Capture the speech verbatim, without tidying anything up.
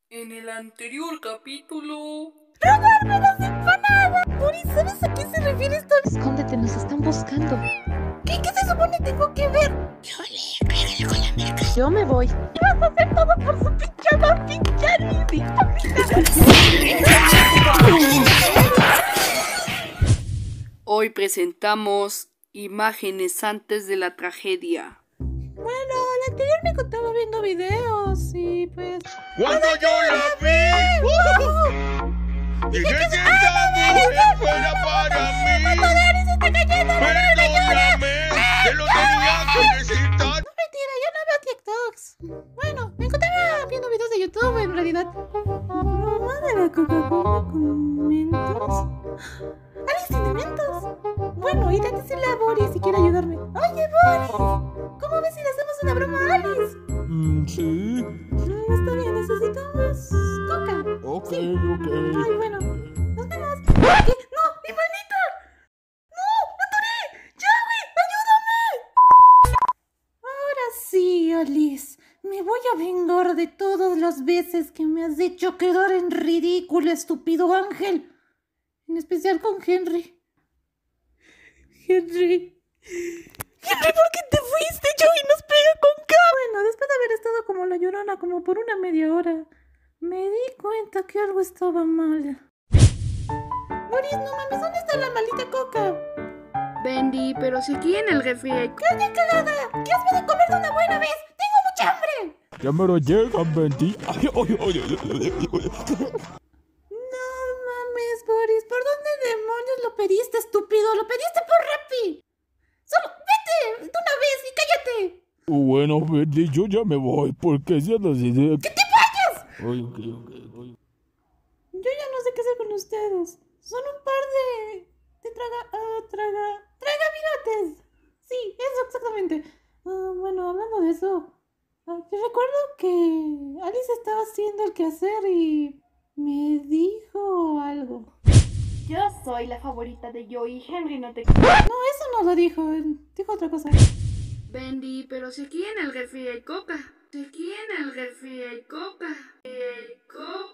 En el anterior capítulo... ¡Robarme las empanadas! Boris, ¿sabes a qué se refiere esto? Escóndete, nos están buscando. ¿Qué, qué se supone tengo que ver? Híjole, cállale con la merca. Yo me voy. ¿Qué vas a hacer todo por su pinchada, pinchada, Hoy presentamos imágenes antes de la tragedia. Bueno, la anterior me contaba viendo videos y pues... ¡Cuando yo la vi! ¡Uh! Dije que esta mujer fuera para mí. ¡Dani se está cayendo! Perdóname, te lo tenía que necesitar. No, mentira, yo no veo TikToks. Bueno, me encontraba viendo videos de YouTube en realidad. ¿Broma de la Coca-Cola con mentos? ¿Alice tiene mentos? Bueno, iré a decirle a Boris si quiere ayudarme. Oye, Boris, ¿cómo ves si le hacemos una broma a Alice? Mm, sí. Mm, está bien, necesitamos coca. Ok, Sí. ok. Ay, bueno, nos vemos. ¿Qué? ¡No, mi manita! ¡No, me atoré! ¡Joey, ayúdame! Ahora sí, Alice, me voy a vengar de todas las veces que me has hecho quedar en ridículo, estúpido ángel. En especial con Henry. Henry. Henry, ¿por qué te fuiste? Joey nos pega con K. Bueno, después de haber estado como la llorona como por una media hora, me di cuenta que algo estaba mal. Boris, no mames, ¿dónde está la maldita coca? Bendy, pero si aquí en el refri hay... ¡Cállate, cagada! ¿Qué has de comer de una buena vez? ¡Tengo mucha hambre! Ya me lo llegan, Bendy. Ay, ay, ay, ay, ay, ay. No mames, Boris, ¿por dónde demonios lo pediste, estúpido? ¡Lo pediste por Rappi! ¡Solo vete de una vez y cállate! Bueno, Bendy, yo ya me voy porque si andas así. ¡Que te vayas! Ay, ok, ok, ok. Yo ya no sé qué hacer con ustedes. Son un par de... de traga... ah, traga... ¡traga bigotes! Sí, eso exactamente. Ah, bueno, hablando de eso, ah, yo recuerdo que Alice estaba haciendo el quehacer y me dijo algo. Yo soy la favorita de Joey. Henry no te... No, eso no lo dijo. Dijo otra cosa. Bendy, pero si aquí en el refri hay coca. Si aquí en el refri hay coca. Hay coca.